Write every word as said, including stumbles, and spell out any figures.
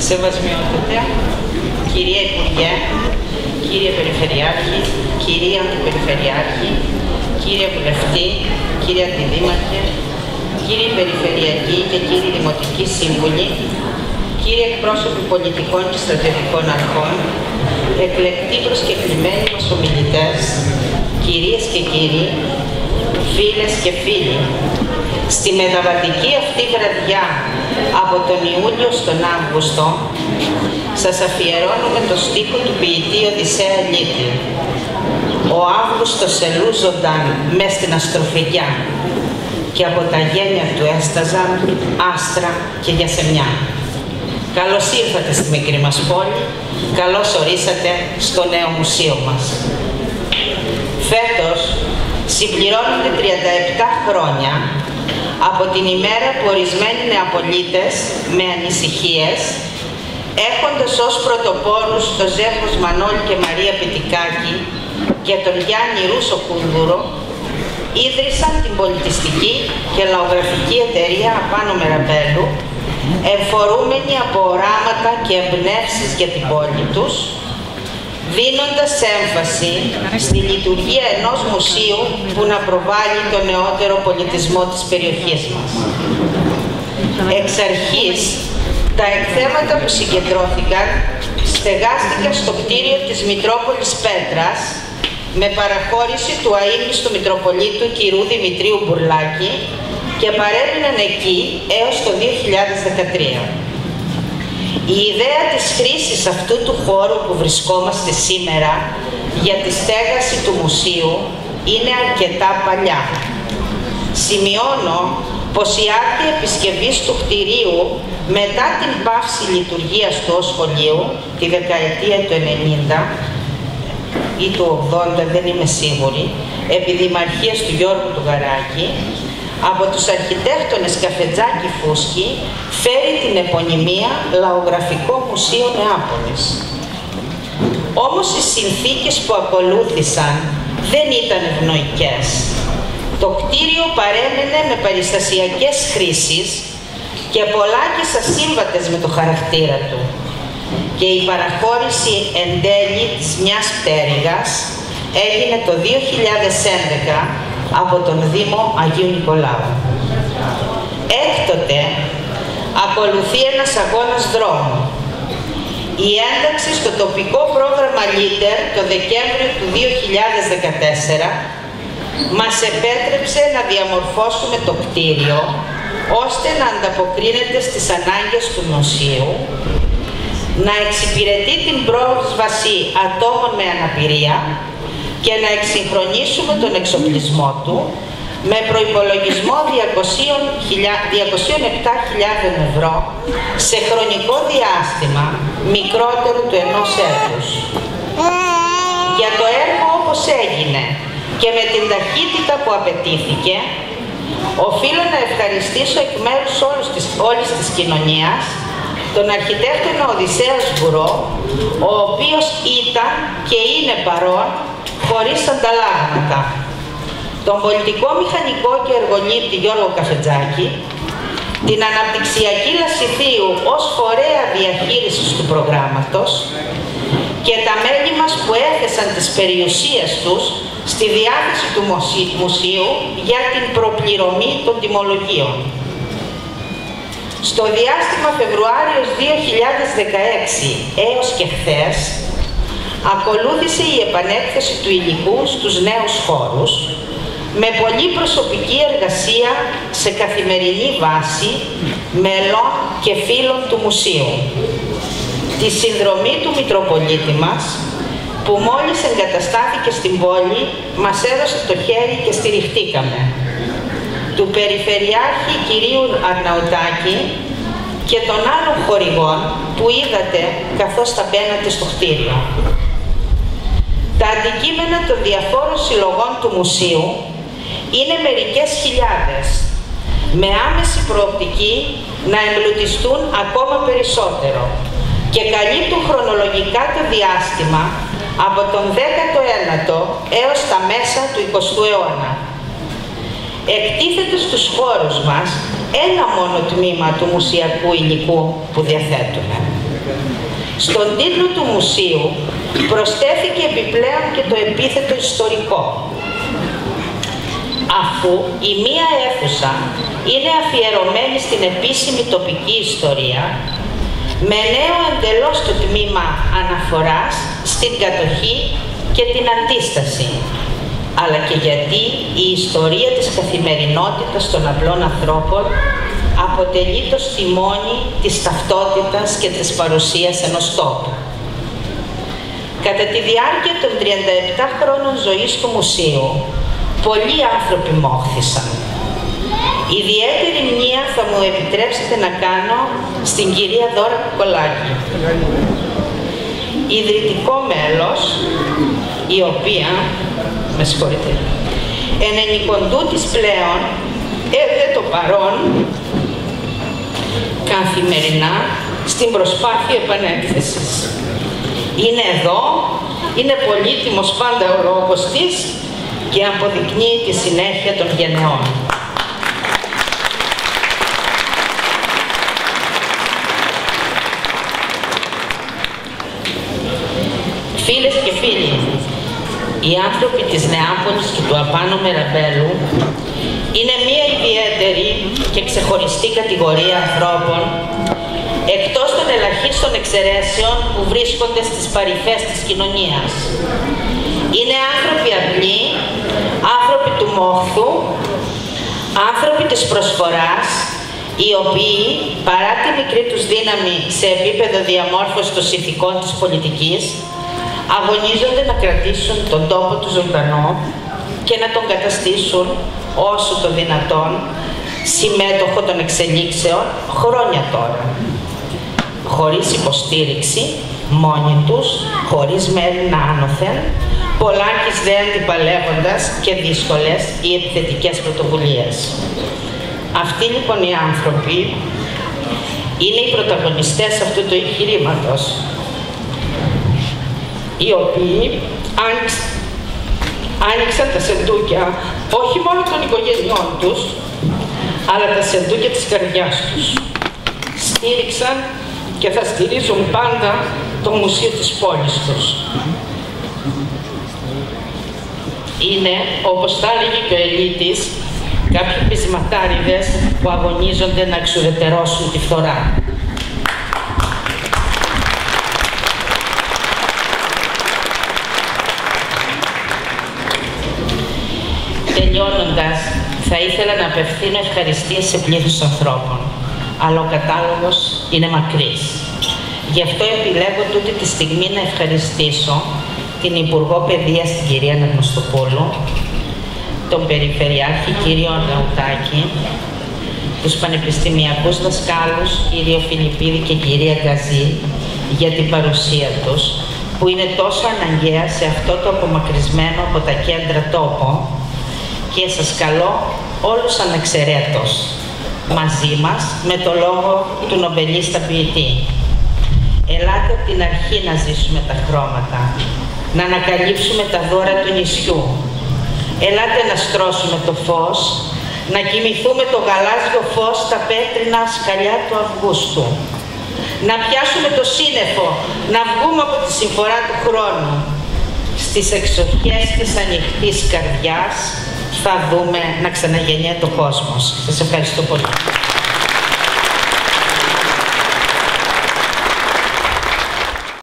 Σεβασμιότατε, κυρία Υπουργέ, κύριε Περιφερειάρχη, κυρία Αντιπεριφερειάρχη, κύριε Βουλευτή, κύριε Αντιδήμαρχε, κύριοι Περιφερειακοί και κύριοι Δημοτικοί Σύμβουλοι, κύριοι εκπρόσωποι πολιτικών και στρατιωτικών αρχών, εκλεκτοί προσκεκλημένοι μας ομιλητές, κυρίες και κύριοι, φίλες και φίλοι, στη μεταβατική αυτή βραδιά από τον Ιούλιο στον Αύγουστο σας αφιερώνουμε το στίχο του ποιητή Οδυσσέα Λύτη. Ο Αύγουστος ελούζονταν μες στην αστροφυγιά και από τα γένια του έσταζαν άστρα και γιασεμιά. Καλώς ήρθατε στη μικρή μας πόλη, καλώς ορίσατε στο νέο μουσείο μας. Φέτος συμπληρώνονται τριάντα επτά χρόνια από την ημέρα που ορισμένοι νεαπολίτες με ανησυχίες, έχοντας ως πρωτοπόρους το ζεύγος Μανώλη και Μαρία Πιτικάκη και τον Γιάννη Ρούσο Κούνδουρο, ίδρυσαν την πολιτιστική και λαογραφική εταιρεία Απάνω Μεραμπέλου, εμφορούμενοι από οράματα και εμπνεύσεις για την πόλη τους, δίνοντας έμφαση στη λειτουργία ενός μουσείου που να προβάλλει τον νεότερο πολιτισμό της περιοχής μας. Εξ αρχής, τα εκθέματα που συγκεντρώθηκαν στεγάστηκαν στο κτίριο της Μητρόπολης Πέτρας με παραχώρηση του αείμνηστου Μητροπολίτου κ. Δημητρίου Μπουρλάκη και παρέμειναν εκεί έως το δύο χιλιάδες δεκατρία. Η ιδέα της χρήσης αυτού του χώρου που βρισκόμαστε σήμερα για τη στέγαση του μουσείου είναι αρκετά παλιά. Σημειώνω πως η άδεια επισκευής του κτηρίου μετά την πάυση λειτουργίας του ως σχολείου, τη δεκαετία του ενενήντα ή του ογδόντα, δεν είμαι σίγουρη, επί δημαρχίας του Γιώργου του Γαράκη, από τους αρχιτέκτονες Καφετζάκη Φούσκη, φέρει την επωνυμία Λαογραφικό Μουσείο Νεάπολης. Όμως οι συνθήκες που ακολούθησαν δεν ήταν ευνοϊκές. Το κτίριο παρέμενε με περιστασιακές χρήσεις και πολλάκις ασύμβατες με το χαρακτήρα του. Και η παραχώρηση εν τέλει της μιας πτέρυγας έγινε το δύο χιλιάδες έντεκα από τον Δήμο Αγίου Νικολάου. Έκτοτε ακολουθεί ένας αγώνας δρόμου. Η ένταξη στο τοπικό πρόγραμμα Leader το Δεκέμβριο του δύο χιλιάδες δεκατέσσερα μας επέτρεψε να διαμορφώσουμε το κτίριο ώστε να ανταποκρίνεται στις ανάγκες του μουσείου, να εξυπηρετεί την πρόσβαση ατόμων με αναπηρία και να εξυγχρονίσουμε τον εξοπλισμό του με προϋπολογισμό διακόσιες επτά χιλιάδες ευρώ σε χρονικό διάστημα μικρότερο του ενός έτους. Για το έργο όπως έγινε και με την ταχύτητα που απαιτήθηκε, οφείλω να ευχαριστήσω εκ μέρους όλης της κοινωνίας τον αρχιτέκτονα Οδυσσέα Σγουρό, ο οποίος ήταν και είναι παρόν χωρίς ανταλλάγματα, τον πολιτικό μηχανικό και εργολήπτη Γιώργο Καφετζάκη, την αναπτυξιακή Λασιθίου ως φορέα διαχείρισης του προγράμματος και τα μέλη μας που έθεσαν τις περιουσίες τους στη διάθεση του μουσείου για την προπληρωμή των τιμολογίων. Στο διάστημα Φεβρουάριος δύο χιλιάδες δεκαέξι έως και χθες, ακολούθησε η επανέκθεση του υλικού στους νέους χώρους, με πολύ προσωπική εργασία σε καθημερινή βάση μελών και φίλων του μουσείου. Τη συνδρομή του Μητροπολίτη μας, που μόλις εγκαταστάθηκε στην πόλη, μας έδωσε το χέρι και στηριχτήκαμε. Του Περιφερειάρχη κυρίου Αρναουτάκη και των άλλων χορηγών που είδατε καθώς θα μπαίνατε στο κτίριο. Τα αντικείμενα των διαφόρων συλλογών του μουσείου είναι μερικές χιλιάδες, με άμεση προοπτική να εμπλουτιστούν ακόμα περισσότερο και καλύπτουν χρονολογικά το διάστημα από τον δέκατο ένατο έως τα μέσα του εικοστού αιώνα. Εκτίθεται στους χώρους μας ένα μόνο τμήμα του μουσιακού υλικού που διαθέτουμε. Στον τίτλο του μουσείου προσθέθηκε επιπλέον και το επίθετο ιστορικό, αφού η μία αίθουσα είναι αφιερωμένη στην επίσημη τοπική ιστορία, με νέο εντελώς το τμήμα αναφοράς στην κατοχή και την αντίσταση, αλλά και γιατί η ιστορία της καθημερινότητας των απλών ανθρώπων αποτελεί το στιμόνι της ταυτότητας και της παρουσίας ενός τόπου. Κατά τη διάρκεια των τριάντα επτά χρόνων ζωής του μουσείου, πολλοί άνθρωποι μόχθησαν. Ιδιαίτερη μνήα θα μου επιτρέψετε να κάνω στην κυρία Δώρα Κουκολάκη, ιδρυτικό μέλος, η οποία, με συγχωρείτε, εν ενοικοντούτης πλέον έδε το παρόν καθημερινά στην προσπάθεια επανέκθεσης. Είναι εδώ, είναι πολύτιμος πάντα ο λόγος της και αποδεικνύει τη συνέχεια των γενεών. Φίλες και φίλοι, οι άνθρωποι της Νεάπολης και του Απάνω Μεραμπέλου είναι μία ιδιαίτερη και ξεχωριστή κατηγορία ανθρώπων, εκτός των ελαχίστων εξαιρέσεων που βρίσκονται στις παρυφές της κοινωνίας. Είναι άνθρωποι απλοί, άνθρωποι του μόχθου, άνθρωποι της προσφοράς, οι οποίοι, παρά τη μικρή τους δύναμη σε επίπεδο διαμόρφωσης των συνθηκών της πολιτικής, αγωνίζονται να κρατήσουν τον τόπο του ζωντανό και να τον καταστήσουν όσο το δυνατόν συμμέτοχο των εξελίξεων χρόνια τώρα. Χωρίς υποστήριξη, μόνοι τους, χωρίς μέρημνα άνωθεν, πολλάκις δε αντιπαλεύοντας και δύσκολες ή επιθετικές πρωτοβουλίες. Αυτοί λοιπόν οι άνθρωποι είναι οι πρωταγωνιστές αυτού του εγχειρήματος, οι οποίοι άνοιξαν, άνοιξαν τα σεντούκια όχι μόνο των οικογενειών τους, αλλά τα σεντούκια της καρδιάς τους. Στήριξαν και θα στηρίζουν πάντα το μουσείο της πόλης τους. Είναι, όπως τα έλεγε και ο Ελίτης, κάποιοι πεισματάριδες που αγωνίζονται να εξουδετερώσουν τη φθορά. Τελειώνοντας, θα ήθελα να απευθύνω ευχαριστίες σε πλήθος ανθρώπων, αλλά ο κατάλογος είναι μακρύς. Γι' αυτό επιλέγω τούτη τη στιγμή να ευχαριστήσω την Υπουργό Παιδείας, την κυρία Αναγνωστοπούλου, τον Περιφερειάρχη κύριο Αρναουτάκη, τους πανεπιστημιακούς δασκάλους κύριο Φιλιππίδη και κυρία Γκαζή για την παρουσία τους, που είναι τόσο αναγκαία σε αυτό το απομακρυσμένο από τα κέντρα τόπο, και σας καλώ όλους ανεξαιρέτως μαζί μας με το λόγο του νομπελίστα ποιητή. Ελάτε από την αρχή να ζήσουμε τα χρώματα, να ανακαλύψουμε τα δώρα του νησιού. Ελάτε να στρώσουμε το φως, να κοιμηθούμε το γαλάζιο φως στα πέτρινα σκαλιά του Αυγούστου. Να πιάσουμε το σύννεφο, να βγούμε από τη συμφορά του χρόνου. Στις εξοχές της ανοιχτής καρδιάς θα δούμε να ξαναγεννιέται ο κόσμος. Σας ευχαριστώ πολύ.